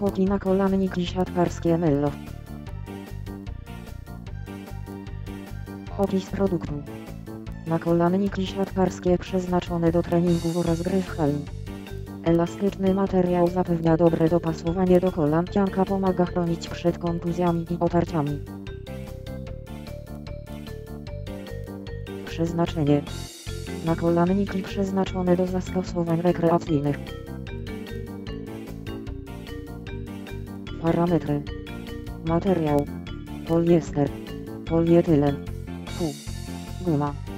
Spoki nakolanniki siatkarskie Mello. Opis produktu. Nakolanniki siatkarskie przeznaczone do treningów oraz gry w hali. Elastyczny materiał zapewnia dobre dopasowanie do kolan. Pianka pomaga chronić przed kontuzjami i otarciami. Przeznaczenie. Nakolanniki przeznaczone do zastosowań rekreacyjnych. Parametry. Materiał. Poliester. Polietylen. Guma.